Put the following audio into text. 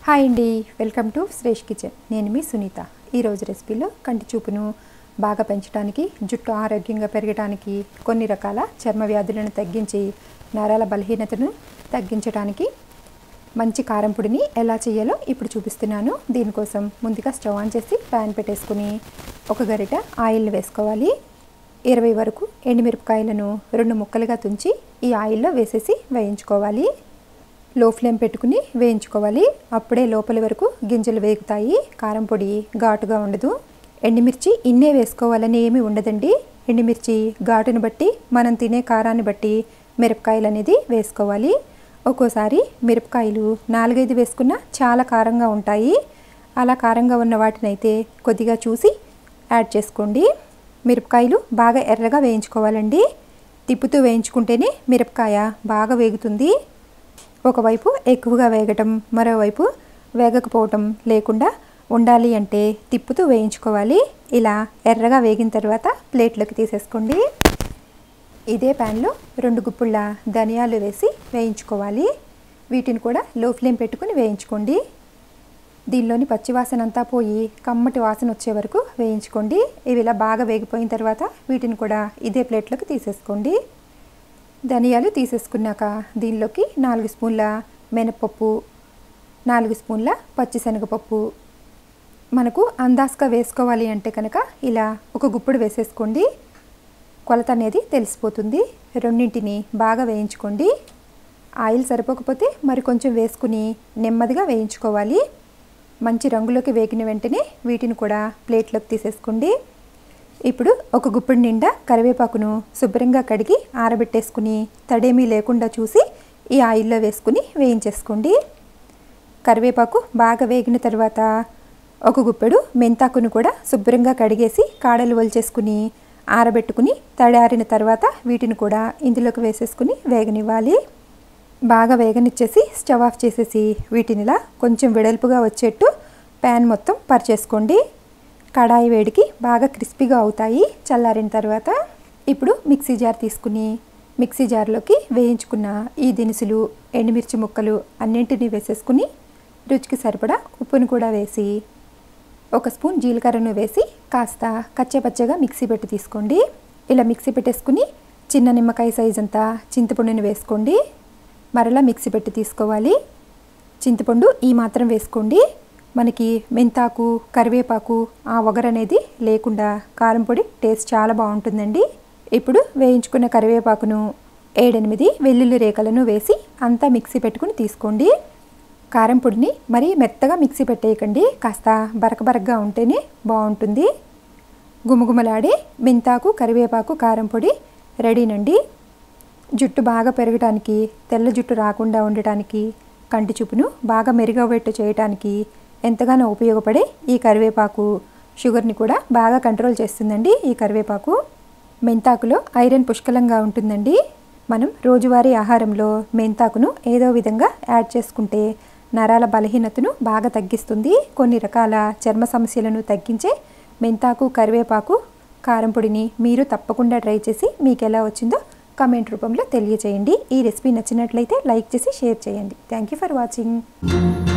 Hi అండి, welcome to Shresh kitchen. నేను మీ సునీత. ఈరోజు రెసిపీలో కంటి చూపును బాగా పెంచడానికి, జుట్టు ఆరోగ్యంగా పెరగడానికి, కొన్ని రకాల చర్మ వ్యాధులను తగ్గించి నరాల బలహీనతను తగ్గించడానికి మంచి కారం పొడిని ఎలా చేయాలో ఇప్పుడు చూపిస్తున్నాను. దీనికోసం ముందుగా స్టవ్ ఆన్ చేసి ప్యాన్ పెట్టేసుకుని ఒక గరిట ఆయిల్ వేసుకోవాలి. 20 వరకు ఎండుమిరపకాయలను 2 ముక్కలుగా తుంచి ఈ ఆయిల్లో వేసేసి వేయించుకోవాలి. లో ఫ్లేమ్ పెట్టుకుని వేయించుకోవాలి. అప్పుడే లోపలి వరకు గింజలు వేగుతాయి. కారం పొడి ఘాటుగా ఉండదు. ఎండుమిర్చి ఇన్నే వేసుకోవాలని ఏమీ ఉండదండి. ఎండుమిర్చి ఘాటును బట్టి, మనం తినే కారాన్ని బట్టి మిరపకాయలు అనేది వేసుకోవాలి. ఒక్కోసారి మిరపకాయలు 4-5 వేసుకున్నా చాలా కారంగా ఉంటాయి. అలా కారంగా ఉన్న వాటినైతే కొద్దిగా చూసి యాడ్ చేసుకోండి. మిరపకాయలు బాగా ఎర్రగా వేయించుకోవాలండి. తిప్పుతూ వేయించుకుంటేనే మిరపకాయ బాగా వేగుతుంది. ఒకవైపు ఎక్కువగా వేగటం, మరోవైపు వేగకపోవటం లేకుండా ఉండాలి అంటే తిప్పుతూ వేయించుకోవాలి. ఇలా ఎర్రగా వేగిన తర్వాత ప్లేట్లోకి తీసేసుకోండి. ఇదే ప్యాన్లో 2 గుప్పుళ్ళ ధనియాలు వేసి వేయించుకోవాలి. వీటిని కూడా లో ఫ్లేమ్ పెట్టుకుని వేయించుకోండి. దీనిలోని పచ్చివాసన అంతా పోయి కమ్మటి వాసన వచ్చే వరకు వేయించుకోండి. ఇవి ఇలా బాగా వేగిపోయిన తర్వాత వీటిని కూడా ఇదే ప్లేట్లోకి తీసేసుకోండి. ధనియాలు తీసేసుకున్నాక దీనిలోకి 4 స్పూన్ల మినపప్పు, 4 స్పూన్ల పచ్చిశనగపప్పు, మనకు అందాజుగా వేసుకోవాలి అంటే కనుక ఇలా ఒక గుప్పుడు వేసేసుకోండి. కొలత అనేది తెలిసిపోతుంది. రెండింటిని బాగా వేయించుకోండి. ఆయిల్ సరిపోకపోతే మరి కొంచెం వేసుకుని నెమ్మదిగా వేయించుకోవాలి. మంచి రంగులోకి వేగిన వెంటనే వీటిని కూడా ప్లేట్లోకి తీసేసుకోండి. ఇప్పుడు ఒక గుప్పెడు నిండా కరివేపాకును శుభ్రంగా కడిగి ఆరబెట్టేసుకుని తడేమీ లేకుండా చూసి ఈ ఆయిల్లో వేసుకుని వేయించేసుకోండి. కరివేపాకు బాగా వేగిన తర్వాత ఒక గుప్పెడు మెంతాకును కూడా శుభ్రంగా కడిగేసి కాడలు ఒలిచేసుకుని ఆరబెట్టుకుని తడారిన తర్వాత వీటిని కూడా ఇందులోకి వేసేసుకుని వేగనివ్వాలి. బాగా వేగనిచ్చేసి స్టవ్ ఆఫ్ చేసేసి వీటిని ఇలా కొంచెం వెడల్పుగా వచ్చేట్టు ప్యాన్ మొత్తం పరిచేసుకోండి. కడాయి వేడికి బాగా క్రిస్పీగా అవుతాయి. చల్లారిన తర్వాత ఇప్పుడు మిక్సీ జార్ తీసుకుని మిక్సీ జార్లోకి వేయించుకున్న ఈ దినుసులు, ఎండుమిర్చి ముక్కలు అన్నింటినీ వేసేసుకుని రుచికి సరిపడా ఉప్పును కూడా వేసి 1 స్పూన్ జీలకర్రను వేసి కాస్త కచ్చాపచ్చగా మిక్సీ పెట్టి తీసుకోండి. ఇలా మిక్సీ పెట్టేసుకుని చిన్న నిమ్మకాయ సైజ్ అంతా చింతపండుని వేసుకోండి. మరలా మిక్సీ పెట్టి తీసుకోవాలి. చింతపండు ఈ మాత్రం వేసుకోండి. మనకి మెంతాకు, కరివేపాకు ఆ వగరు అనేది లేకుండా కారం పొడి టేస్ట్ చాలా బాగుంటుందండి. ఇప్పుడు వేయించుకున్న కరివేపాకును 7-8 వెల్లుల్లి రేఖలను వేసి అంతా మిక్సీ పెట్టుకుని తీసుకోండి. కారం పొడిని మరీ మెత్తగా మిక్సీ పెట్టేయకండి. కాస్త బరకబరకగా ఉంటేనే బాగుంటుంది. గుమగుమలాడే మెంతాకు, కరివేపాకు కారం పొడి రెడీనండి. జుట్టు బాగా పెరగడానికి, తెల్ల జుట్టు రాకుండా ఉండటానికి, కంటి చూపును బాగా మెరుగవేట్టు చేయడానికి ఎంతగానో ఉపయోగపడే ఈ కరివేపాకు షుగర్ని కూడా బాగా కంట్రోల్ చేస్తుందండి. ఈ కరివేపాకు మెంతాకులో ఐరన్ పుష్కలంగా ఉంటుందండి. మనం రోజువారీ ఆహారంలో మెంతాకును ఏదో విధంగా యాడ్ చేసుకుంటే నరాల బలహీనతను బాగా తగ్గిస్తుంది. కొన్ని రకాల చర్మ సమస్యలను తగ్గించే మెంతాకు, కరివేపాకు కారం పొడిని మీరు తప్పకుండా ట్రై చేసి మీకు ఎలా వచ్చిందో కామెంట్ రూపంలో తెలియజేయండి. ఈ రెసిపీ నచ్చినట్లయితే లైక్ చేసి షేర్ చేయండి. Thank you for watching.